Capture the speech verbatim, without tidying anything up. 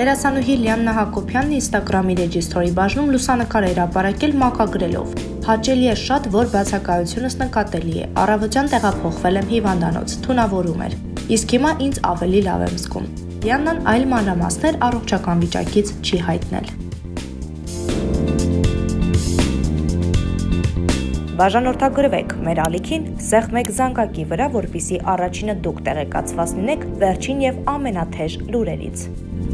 Դերասանուհի Լիանա Հակոբյանն Ինստագրամի ռեջիստրի բաժնում լուսանկար է հրապարակել մակագրելով։ Հաճելի է շատ, որ բացակայությունս նկատելի է։ Առավոտյան տեղափոխվել եմ հիվանդանոց, թունավորում էր։ Իսկ հիմա ինձ ավելի լավ եմ զգում։ Լիանան այլ մանրամասներ առողջական վիճակից չի հայտնել։ Բաժանորդագրվեք մեր ալիքին, սեղմեք զանգակի վրա, որպեսզի առաջինը դուք տեղեկացված լինեք վերջին եւ ամենաթեժ լուրերից։